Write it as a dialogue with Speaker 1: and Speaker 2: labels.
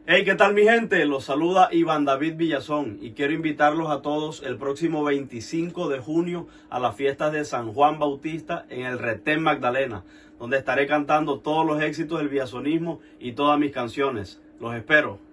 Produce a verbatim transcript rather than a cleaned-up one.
Speaker 1: Hey, ¿qué tal mi gente? Los saluda Iván David Villazón y quiero invitarlos a todos el próximo veinticinco de junio a las fiestas de San Juan Bautista en el Retén Magdalena, donde estaré cantando todos los éxitos del villazonismo y todas mis canciones. Los espero.